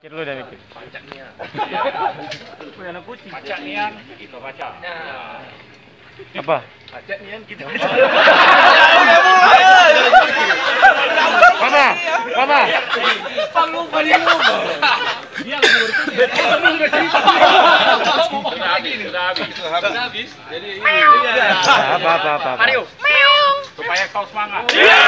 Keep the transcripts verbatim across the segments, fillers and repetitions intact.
Mikir lu dah mikir. Pacak nian. Punya anak kucing. Pacak nian, kita baca. Apa? Pacak nian, kita baca. Mana? Mana? Panggung paling lupa. Dia lagi bertugas. Sudah habis, sudah habis. Sudah habis. Jadi ini. Apa apa apa. Mario. Supaya kau semangat.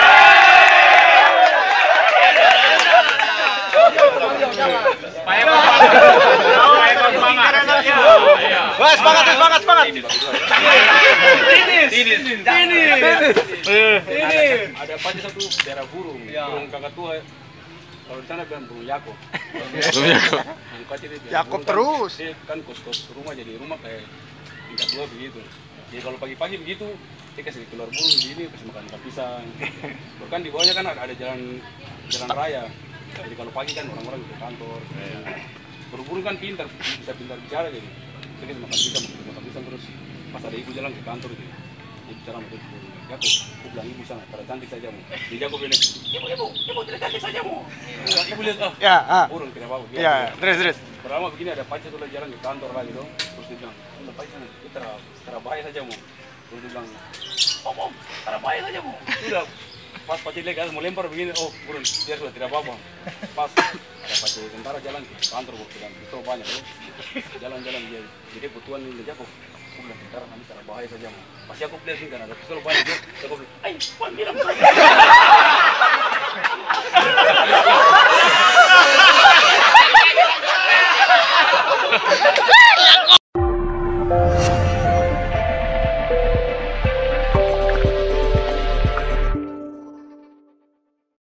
Supaya kau semangat. Supaya kau semangat. Wah, semangat, semangat, semangat. Tinis. Tinis. Tinis. Eh. Ada apa aja satu daerah burung. Burung kakak tua. Kalau di sana bilang burung Yakob. Burung Yakob. Yakob terus. Dia kan kos-kos rumah jadi rumah kayak tingkat dua begitu. Jadi kalau pagi-pagi begitu, dia kasih keluar burung begini, kasih makan makan pisang. Bahkan di bawahnya kan ada, ada jalan jalan raya. Jadi kalau pagi kan orang-orang ke kantor. Burung-burung kan pintar, bisa pintar bicara jadi. Dia kasih makan pisang, makan pisang terus. Pas ada ibu jalan ke kantor gitu. Dia bicara sama burung. Yakob, aku bilang ibu sana, pada cantik saja mu. Jadi Yakob bilang, ibu, ibu, ibu tidak cantik saja mu. Ibu lihat, ah, Ya, ah. burung tidak apa-apa. Ya, terus terus. Pertama begini ada pacar tuh jalan ke kantor lagi dong. Terus dia bilang, udah pacar sana, kita terabaya saja mu. Terus dia bilang, om om, terabaya saja mu. Udah, pas pacar dia mau lempar begini, oh burung, dia sudah tidak apa-apa. Pas ada pacar tentara jalan ke kantor, gue bilang, itu banyak loh. Jalan-jalan dia, jadi kebutuhan ini Yakob. Aku bilang, tentara nanti terabaya saja mu. Pas Yakob lihat sini kan ada pistol banyak, Yakob bilang, ayo, pan bilang saja.